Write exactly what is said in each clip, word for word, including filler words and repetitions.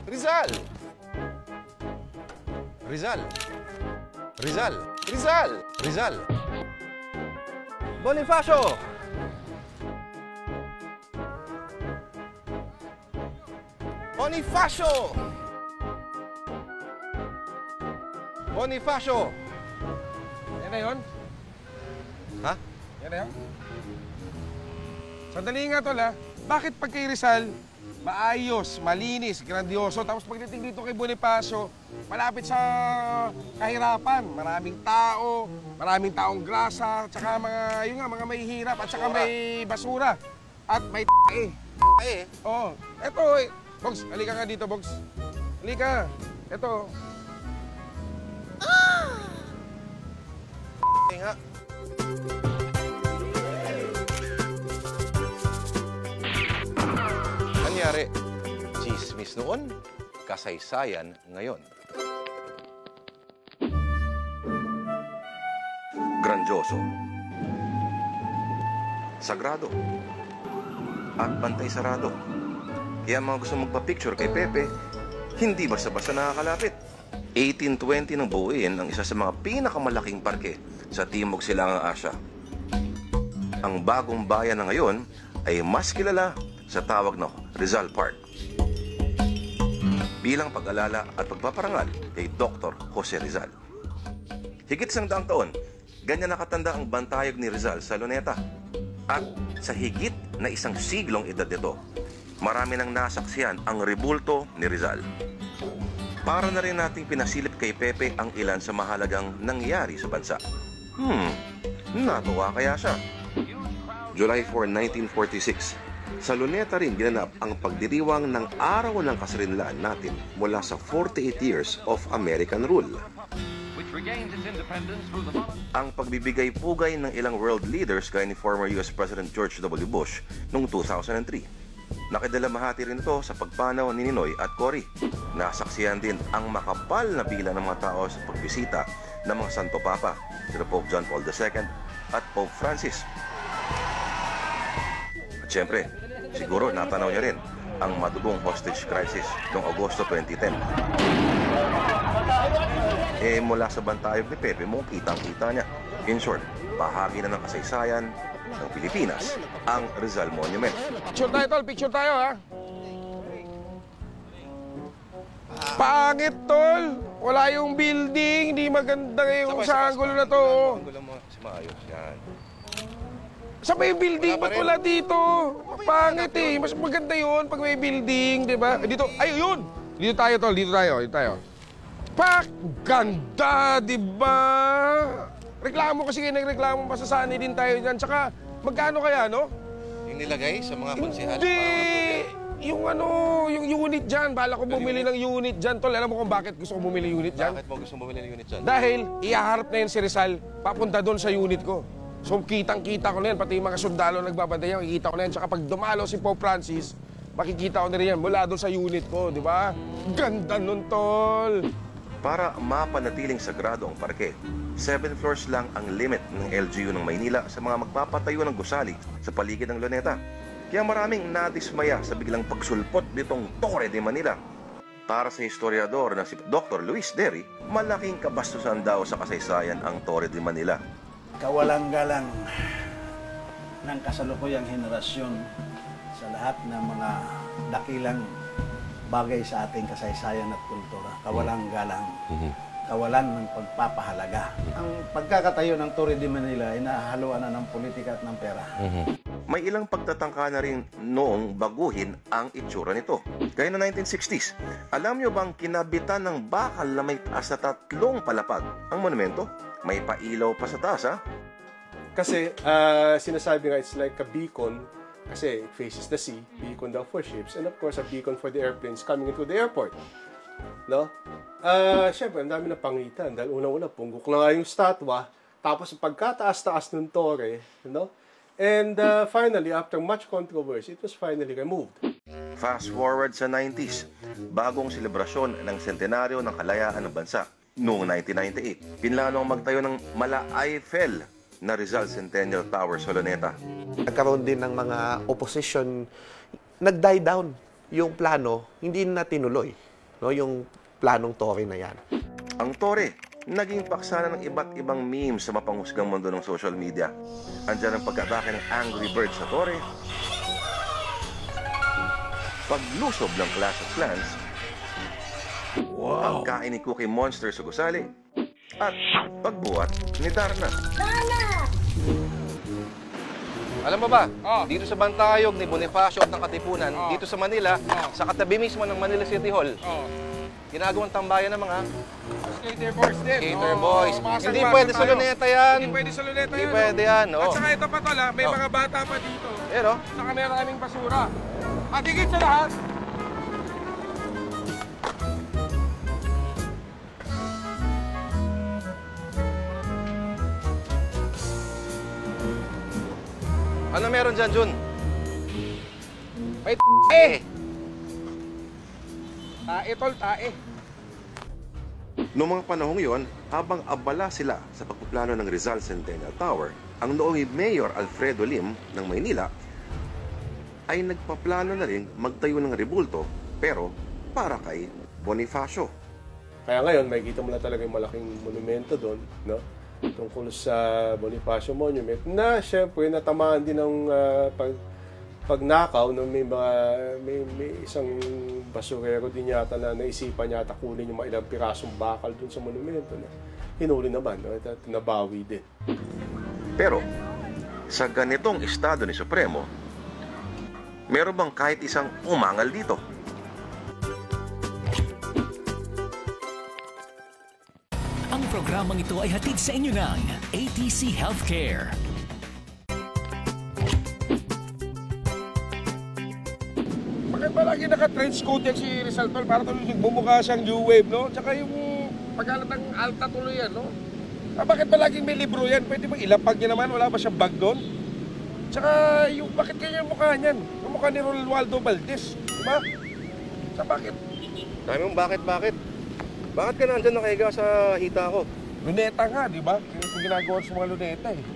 Rizal! Rizal! Rizal! Rizal! Rizal! Bonifacio! Bonifacio! Bonifacio! Yan na yun? Ha? Yan na yun? Sandali nga, tol, ha? Bakit pag kay Rizal, maayos, malinis, grandioso, tapos pagdating dito kay Bonifacio, malapit sa kahirapan, maraming tao, maraming taong grasa, tsaka mga, yun nga, mga may hirap, at tsaka may basura, at may t***e. Eh? Oo. Eto, eh. Bogs, halika nga dito, Bogs. Halika. Eto. Eh nga. Nangyari, chismis noon, kasaysayan ngayon. Grandioso, sagrado, at bantay sarado. Kaya mga gusto magpa-picture kay Pepe, hindi basta-basta nakakalapit. eighteen twenty ng buuin ang isa sa mga pinakamalaking parke sa Timog Silangang Asya. Ang bagong bayan na ngayon ay mas kilala sa tawag na Rizal Park. Bilang pag-alala at pagpaparangal kay Doctor Jose Rizal. Higit isang daang taon, ganyan nakatanda ang bantayog ni Rizal sa Luneta. At sa higit na isang siglong edad nito, marami nang nasaksihan ang rebulto ni Rizal. Para na rin nating pinasilip kay Pepe ang ilan sa mahalagang nangyari sa bansa. Hmm, natuwa kaya siya? July fourth, nineteen forty-six, sa Luneta rin ginanap ang pagdiriwang ng araw ng kasarinlan natin mula sa forty-eight years of American rule. Ang pagbibigay-pugay ng ilang world leaders gaya ni former U S President George W. Bush noong two thousand three. Nakidalamahati rin ito sa pagpanaw ni Ninoy at Cory. Nasaksihan din ang makapal na bilang ng mga tao sa pagbisita ng mga Santo Papa, sina Pope John Paul the Second at Pope Francis. At syempre, siguro natanaw niya rin ang madugong hostage crisis noong Agosto twenty ten. Eh mula sa bantayog ni Pepe mo, kitang-kita niya. In short, bahagi na ng kasaysayan ng Pilipinas ang Rizal Monument. Picture tayo, tol. Picture tayo, ha? Pangit, tol. Wala yung building. Hindi maganda yung sa angulo na to. Angulo mo, kasi maayos. Yan. Sa may building, ba't wala dito? Pangit eh. Mas maganda yun pag may building, di ba? Dito, ay, yun! Dito tayo, tol. Dito tayo. Dito tayo. Pak! Ganda, di ba? Reklamo kasi kayo nagreklamo, masasani din tayo dyan. Tsaka, magkano kaya, no? Yung nilagay sa mga konsehal. Hindi! Yung ano, yung unit dyan. Bala ko bumili ng unit dyan, tol. Alam mo kung bakit gusto ko bumili unit dyan? Bakit mo gusto bumili ng unit dyan? Dahil, ihaharap na yun si Rizal, papunta doon sa unit ko. So, kitang-kita ko na yan. Pati yung mga sundalo nagbabantay yan, makikita ko na yan. Tsaka pag dumalo si Pope Francis, makikita ko na rin yan mula doon sa unit ko, di ba? Ganda nun, tol! Para mapanatiling sagrado ang parke, seven floors lang ang limit ng L G U ng Maynila sa mga magpapatayo ng gusali sa paligid ng Luneta. Kaya maraming nadismaya sa biglang pagsulpot nitong Torre de Manila. Para sa historiador na si Doctor Luis Derry, malaking kabastusan daw sa kasaysayan ang Torre de Manila. Kawalang-galang ng kasalukuyang henerasyon sa lahat ng mga dakilang bagay sa ating kasaysayan at kultura. Kawalang-galang, kawalan ng pagpapahalaga. Ang pagkakatayo ng Torre de Manila ay nahahaluan na ng politika at ng pera. May ilang pagtatangka na rin noong baguhin ang itsura nito. Gaya noong nineteen sixties, alam nyo bang kinabitan ng bakal na may taas na tatlong palapag ang monumento? May pailaw pa sa taas, ha? Kasi uh, sinasabi nga it's like a beacon kasi it faces the sea, beacon daw for ships, and of course a beacon for the airplanes coming into the airport. No? Uh, Siyempre, ang dami na pangitan dahil unang-una, punggok na nga yung statwa, tapos pagkataas-taas ng torre, no? And uh, finally, after much controversy, it was finally removed. Fast forward sa nineties, bagong selebrasyon ng sentenaryo ng kalayaan ng bansa. Noong nineteen ninety-eight, pinlano ang magtayo ng Mala Eiffel na Rizal Centennial Tower sa Luneta. Nagkaroon din ng mga opposition, nag-die down yung plano, hindi na tinuloy. no, yung planong Torre na yan. Ang Torre, naging paksana ng iba't ibang memes sa mapanghusgang mundo ng social media. Andyan ang pagkatake ng Angry Birds sa Torre, paglusob ng Clash of Clans, wow. Pagkain ni Cookie Monster sa gusali, at pagbuhat ni Darna. Alam mo ba, Oh. dito sa Bantayog ni Bonifacio at ng Katipunan, Oh. dito sa Manila, Oh. sa katabi mismo ng Manila City Hall, Oh. ginagawang tambayan ng mga Skater boys din. skater Oo, boys. mga Hindi sagwasan pwede sa tayo. luneta yan. Hindi pwede sa luneta Hindi yan. pwede oh. yan, At oh. saka ito pa tol, ha, may Oh. mga bata pa dito. Pero, Saka may maraming basura. At higit sa lahat, ano meron dyan, Jun? may tae. Tae tol, tae. Noong mga panahong yon, habang abala sila sa pagpaplano ng Rizal Centennial Tower, ang noong Mayor Alfredo Lim ng Maynila ay nagpaplano na rin magtayo ng rebulto, pero para kay Bonifacio. Kaya ngayon, makikita mo na talaga yung malaking monumento doon, no? Tungkol sa Bonifacio Monument, na syempre natamaan din ng uh, pag, pagnakaw, no? May, mga, may, may isang basurero din yata na naisipan yata kunin yung mga ilang pirasong bakal doon sa monumento. No? Hinuli naman, no? At nabawi din. Pero, sa ganitong estado ni Supremo, meron bang kahit isang umangal dito? Ang programang ito ay hatid sa inyo ng A T C Healthcare. Bakit ba lagi naka-trench coat yan si Rizal tol? Para tuloy bumukha siyang new wave, no? Tsaka yung pagkalat ng alta tuloy yan, no? Ah, bakit ba laging may libro yan? Pwede ba ilapag niya naman? Wala ba siyang bag doon? Tsaka yung bakit kanya yung mukha niyan? Yung mukha ni Rolwaldo Valdez, di ba? Sa bakit? Dami mong bakit, bakit? Bakit ka nandyan nakahiga sa hita ko? Luneta nga, di ba? Yung ginagawa sa mga luneta eh.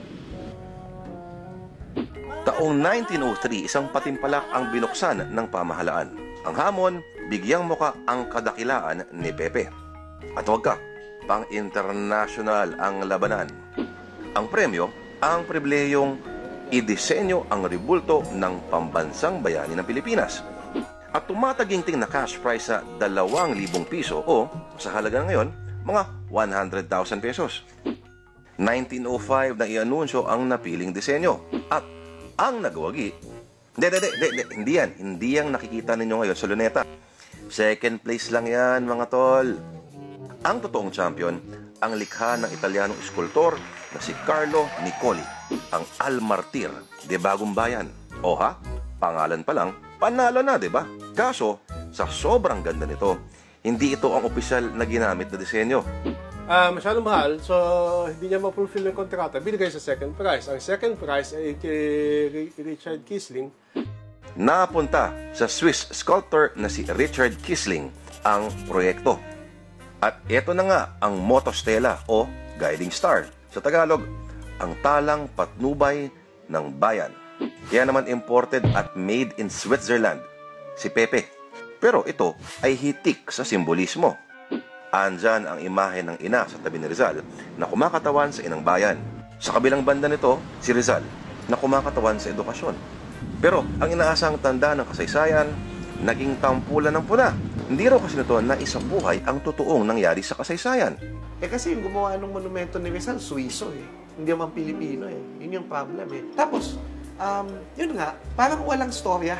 Taong nineteen oh three, isang patimpalak ang binuksan ng pamahalaan. Ang hamon, bigyang muka ang kadakilaan ni Pepe. At huwag ka, pang-international ang labanan. Ang premyo, ang pribilehiyong idisenyo ang rebulto ng pambansang bayani ng Pilipinas. At tumataginting na cash prize sa dalawang libong piso o sa halaga ngayon, mga one hundred thousand pesos. nineteen oh five na i-anunsyo ang napiling disenyo. At ang nagawagi, hindi, hindi, hindi, hindi yan, hindi yan nakikita ninyo ngayon sa luneta. Second place lang yan, mga tol. Ang totoong champion, ang likha ng Italianong eskultor na si Carlo Nicoli, ang Almartir de Bagong Bayan. O ha, pangalan pa lang, panalo na, di ba? Kaso, sa sobrang ganda nito, hindi ito ang opisyal na ginamit na disenyo. Ah, masyadong mahal, so hindi niya ma-fulfill yung kontrata. Binigay sa second prize. Ang second prize ay kay Richard Kisling. Napunta sa Swiss sculptor na si Richard Kisling ang proyekto. At ito na nga ang motostela o guiding star. Sa Tagalog, ang talang patnubay ng bayan. Kaya naman imported at made in Switzerland si Pepe. Pero ito ay hitik sa simbolismo. Andyan ang imahe ng ina sa tabi ni Rizal na kumakatawan sa inang bayan. Sa kabilang banda nito, si Rizal na kumakatawan sa edukasyon. Pero ang inaasang tanda ng kasaysayan, naging tampulan ng puna. Hindi raw kasi nito na isang buhay ang totoong nangyari sa kasaysayan. Eh kasi yung gumawa ng monumento ni Rizal, Suiso eh. Hindi naman Pilipino eh. Yun yung problem eh. Tapos, um, yun nga, parang walang storya.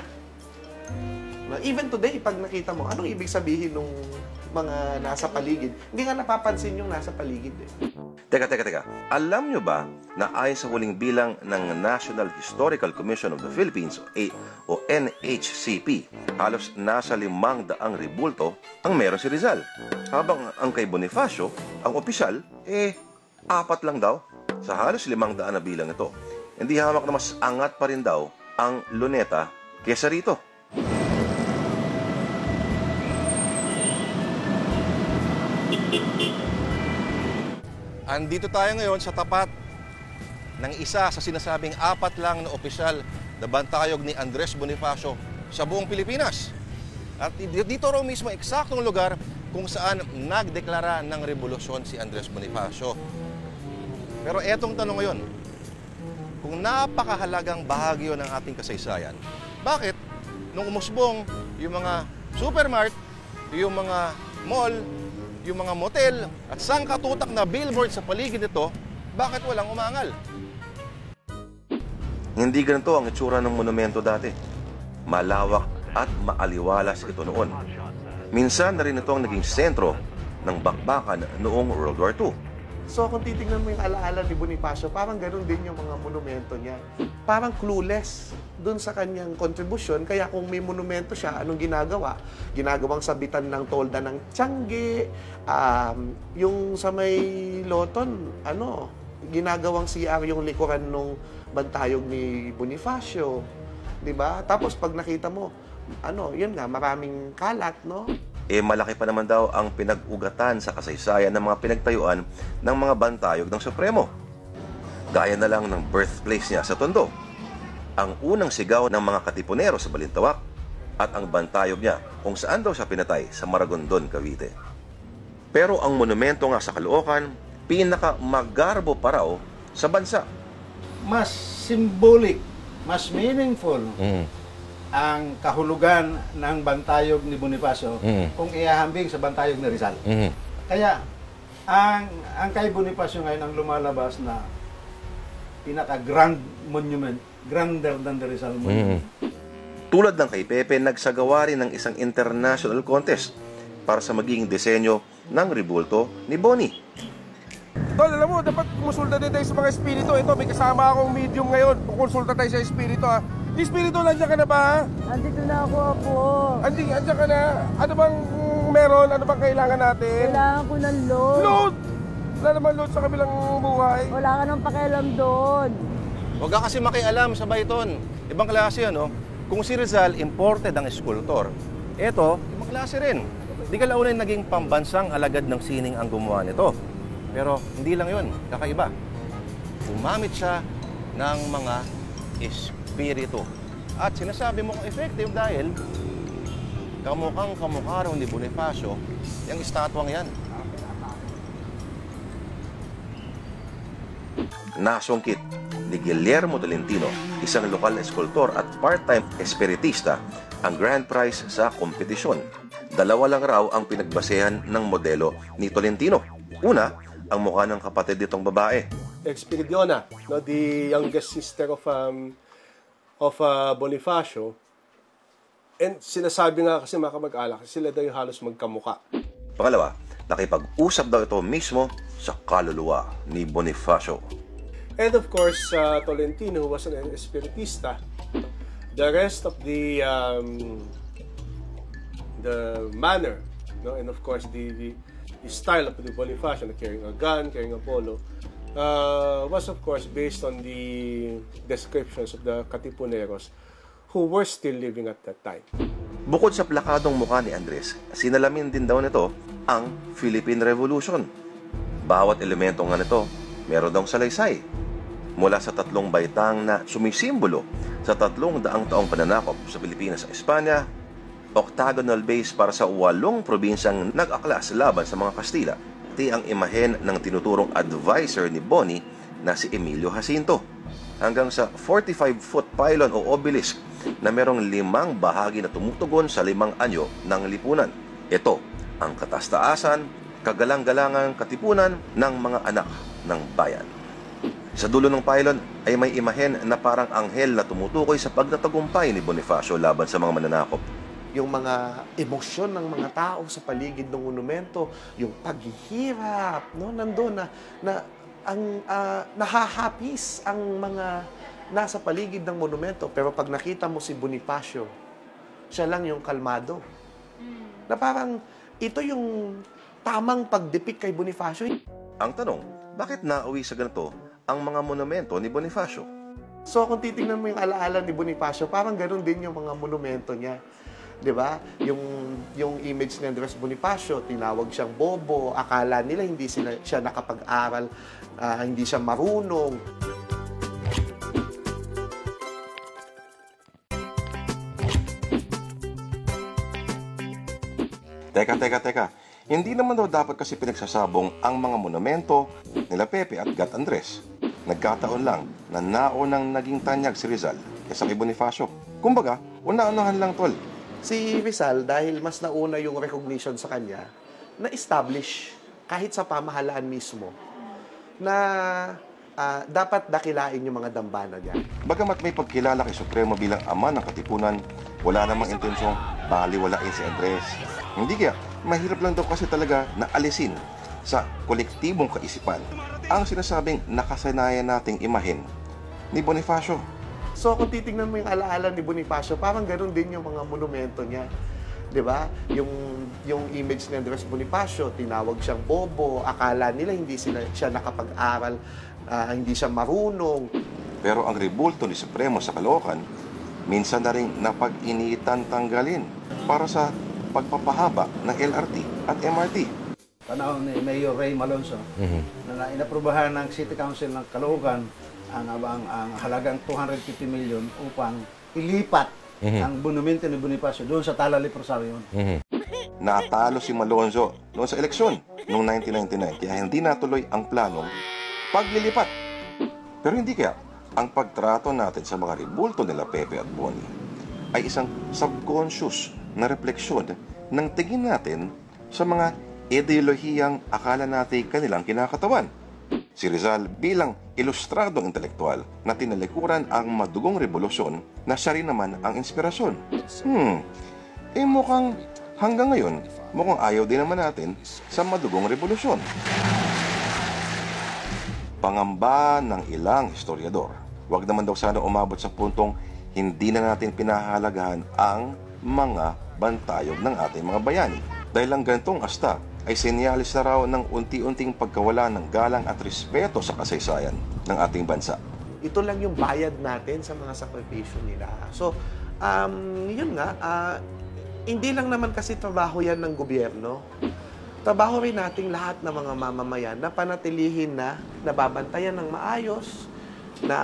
Even today, pag nakita mo, anong ibig sabihin nung mga nasa paligid? Hindi nga napapansin yung nasa paligid eh. Teka, teka, teka. Alam nyo ba na ayon sa huling bilang ng National Historical Commission of the Philippines o N H C P, halos nasa limang daang rebulto ang meron si Rizal. Habang ang kay Bonifacio, ang opisyal, eh, apat lang daw sa halos limang daan na bilang ito. Hindi hamak na mas angat pa rin daw ang luneta kesa rito. Andito tayo ngayon sa tapat ng isa sa sinasabing apat lang na opisyal na bantayog ni Andres Bonifacio sa buong Pilipinas. At dito raw mismo eksaktong lugar kung saan nagdeklara ng revolusyon si Andres Bonifacio. Pero etong tanong ngayon, kung napakahalagang bahagi yun ng ating kasaysayan, bakit nung umusbong yung mga supermart, yung mga mall, yung mga motel at sangkatutak na billboard sa paligid nito, bakit walang umangal? Hindi ganito ang itsura ng monumento dati. Malawak at maaliwalas ito noon. Minsan na rin ito ang naging sentro ng bakbakan noong World War Two. So kung titignan mo yung alaala ni Bonifacio, parang ganun din yung mga monumento niya. Parang clueless dun sa kanyang kontribusyon. Kaya kung may monumento siya, anong ginagawa? Ginagawang sabitan ng tolda ng Tiangge. Um, yung sa may Loton, ano, ginagawang C R yung likuran nung bantayog ni Bonifacio. Diba? Tapos pag nakita mo, ano, yun nga, maraming kalat, no? Eh malaki pa naman daw ang pinag-ugatan sa kasaysayan ng mga pinagtayuan ng mga bantayog ng Supremo. Gaya na lang ng birthplace niya sa Tondo, ang unang sigaw ng mga katipunero sa Balintawak, at ang bantayog niya kung saan daw siya pinatay sa Maragondon, Cavite. Pero ang monumento nga sa Caloocan, pinaka-magarbo pa raw sa bansa. Mas symbolic, mas meaningful Mm. ang kahulugan ng bantayog ni Bonifacio Mm. kung ihahambing sa bantayog ni Rizal. Mm. Kaya, ang ang kay Bonifacio ngayon ang lumalabas na pinaka-grand monument, grander than the Rizal monument. Mm. Tulad ng kay Pepe, nagsagawa rin ng isang international contest para sa magiging disenyo ng rebulto ni Boni. Tol, alam mo, dapat kumonsulta din tayo sa mga espiritu. Ito, may kasama akong medium ngayon. Kukonsulta tayo sa espiritu, ha. Espiritu, nandiyan ka na ba, ha? Andito na ako, Apo. Andi, andiyan ka na. Ano bang mm, meron? Ano bang kailangan natin? Kailangan ko ng load. Load! Wala naman load sa kabilang buhay. Wala ka nang pakialam doon. Huwag ka kasi makialam sa Bayton. Ibang klase yan, no? Kung si Rizal imported ang eskultor, eto, ibang klase rin. Di ka launin naging pambansang alagad ng sining ang gumawa nito. Pero hindi lang yun, kakaiba. Gumamit siya ng mga espiritu. At sinasabi mo kung effective dahil kamukhang kamukha raw ni Bonifacio yung estatwang yan. Nasungkit ni Guillermo Tolentino, isang lokal na eskultor at part-time espiritista, ang grand prize sa kompetisyon. Dalawa lang raw ang pinagbasehan ng modelo ni Tolentino. Una, ang mukha ng kapatid nitong babae. Espiridiona, no, the youngest sister of um, of uh, Bonifacio. And sinasabi nga kasi mga kamag-alak, sila daw yung halos magkamuka. Pangalawa, nakipag-usap daw ito mismo sa kaluluwa ni Bonifacio. And of course, uh, Tolentino was an espiritista. The rest of the um, the manner, no, and of course the, the, the style of the Bonifacio, carrying a gun, carrying a polo, uh, was of course based on the descriptions of the Katipuneros who were still living at that time. Bukod sa plakadong mukha ni Andres, sinalamin din daw nito ang Philippine Revolution. Bawat elemento nga nito, meron daw salaysay. Mula sa tatlong baitang na sumisimbolo sa tatlong daang taong pananakop sa Pilipinas sa Espanya, octagonal base para sa walong probinsyang nag-aklas laban sa mga Kastila, pati ang imahen ng tinuturong advisor ni Boni na si Emilio Jacinto, hanggang sa forty-five foot pylon o obelisk na merong limang bahagi na tumutugon sa limang anyo ng lipunan. Ito ang katastaasan, kagalang-galangang katipunan ng mga anak ng bayan. Sa dulo ng pylon ay may imahen na parang anghel na tumutukoy sa pagtatagumpay ni Bonifacio laban sa mga mananakop. Yung mga emosyon ng mga tao sa paligid ng monumento, yung paghihirap, no, nandoon na, na ang uh, nahahapis ang mga nasa paligid ng monumento. Pero pag nakita mo si Bonifacio, siya lang yung kalmado. Na parang ito yung tamang pagdepict kay Bonifacio. Ang tanong, bakit nauwi sa ganito ang mga monumento ni Bonifacio? So kung titingnan mo yung alaala ni Bonifacio, parang ganun din yung mga monumento niya. 'Di ba? Yung yung image ni Andres Bonifacio, tinawag siyang bobo, akala nila hindi sila, siya nakapag-aral, uh, hindi siya marunong. Teka, teka, teka. Hindi naman daw dapat kasi pinagsasabong ang mga monumento nila Pepe at Gat Andres. Nagkataon lang na naunang naging tanyag si Rizal kaysa kay Bonifacio. Kumbaga, una-unahan lang, tol. Si Rizal, dahil mas nauna yung recognition sa kanya, na-establish kahit sa pamahalaan mismo na uh, dapat dakilain yung mga dambana niya. Bagamat may pagkilala kay Supremo bilang ama ng Katipunan, wala namang intensyong baliwalain si Andres. Hindi kaya, mahirap lang daw kasi talaga na alisin sa kolektibong kaisipan ang sinasabing nakasanayan nating imahin ni Bonifacio. So kung titingnan mo yung alaala ni Bonifacio, parang ganoon din yung mga monumento niya. 'Di ba? Yung yung image ni Andres Bonifacio, tinawag siyang bobo, akala nila hindi sila, siya nakapag-aral, uh, hindi siya marunong. Pero ang rebulto ni Supremo sa Caloocan, minsan na rin napag-initan tanggalin para sa pagpapahaba ng L R T at M R T. Panahon ni Mayor Ray Malonzo, mm-hmm. na inaprubahan ng City Council ng Caloocan ang, ang, ang halagang two hundred fifty million upang ilipat mm-hmm. ang monumento ni Bonifacio doon sa Tala Leprosario. Mm-hmm. Natalo si Malonzo noon sa eleksyon noong nineteen ninety-nine, kaya hindi natuloy ang planong paglilipat. Pero hindi kaya ang pagtrato natin sa mga rebulto nila Pepe at Bonnie ay isang subconscious na refleksyon ng tingin natin sa mga ideolohiyang akala natin kanilang kinakatawan. Si Rizal bilang ilustradong intelektual na tinalikuran ang madugong revolusyon na siya rin naman ang inspirasyon. Hmm, eh mukhang hanggang ngayon, mukhang ayaw din naman natin sa madugong revolusyon. Pangamba ng ilang historiador, wag naman daw sana umabot sa puntong hindi na natin pinahalagahan ang mga bantayog ng ating mga bayani. Dahil ang ganitong asta ay senyalis na raw ng unti-unting pagkawala ng galang at respeto sa kasaysayan ng ating bansa. Ito lang yung bayad natin sa mga sakripisyo nila. So, um, yun nga, uh, hindi lang naman kasi trabaho yan ng gobyerno. Trabaho rin nating lahat ng mga mamamayan na panatilihin na nababantayan ng maayos, na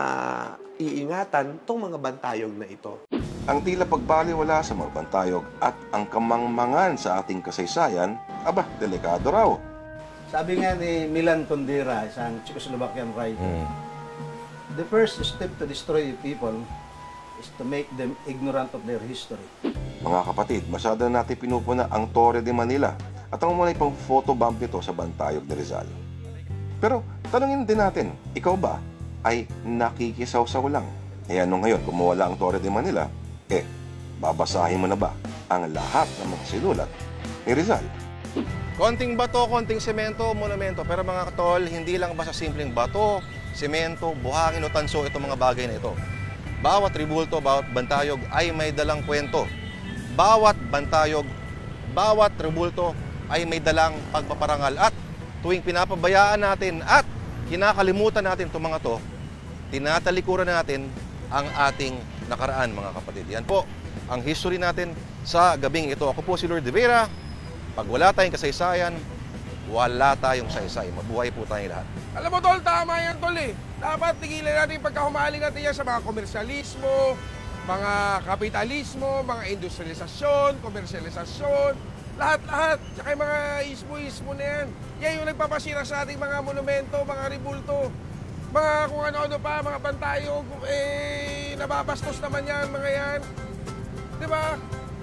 iingatan itong mga bantayog na ito. Ang tila pagbaliwala sa mga bantayog at ang kamangmangan sa ating kasaysayan, aba, delikado raw. Sabi nga ni Milan Kundera, isang Czechoslovakian writer, mm. the first step to destroy people is to make them ignorant of their history. Mga kapatid, masyado na natin pinupuna ang Torre de Manila at ang muna pang photobomb nito sa bantayog ni Rizal. Pero tanungin din natin, ikaw ba ay nakikisaw-saw lang? Eh ano ngayon, kung mawala ang Torre de Manila, eh, babasahin mo na ba ang lahat ng mga sinulat ni Rizal? Konting bato, konting semento, monumento. Pero mga katol, hindi lang basta simpleng bato, semento, buhangin o tanso itong mga bagay na ito. Bawat ribulto, bawat bantayog ay may dalang kwento. Bawat bantayog, bawat ribulto ay may dalang pagpaparangal. At tuwing pinapabayaan natin at kinakalimutan natin itong mga to, tinatalikuran natin ang ating nakaraan, mga kapatid. Yan po ang history natin sa gabing ito. Ako po si Lord de Vera. Pag wala tayong kasaysayan, wala tayong saysay. Mabuhay po tayong lahat. Alam mo, tol, tama yan, tol, eh. Dapat tigilan natin yung pagkahumaling natin yan sa mga komersyalismo, mga kapitalismo, mga industrialisasyon, komersyalisasyon, lahat-lahat. Tsaka yung mga ismo-ismo na yan. Yan yung nagpapasira sa ating mga monumento, mga ribulto, mga kung ano-ano pa, mga bantayog, eh, nababastos naman yan, mga yan. Diba?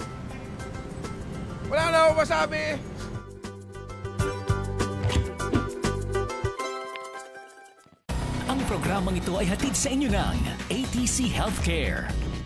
Wala na ako masabi. Ang programang ito ay hatid sa inyo ng A T C Healthcare.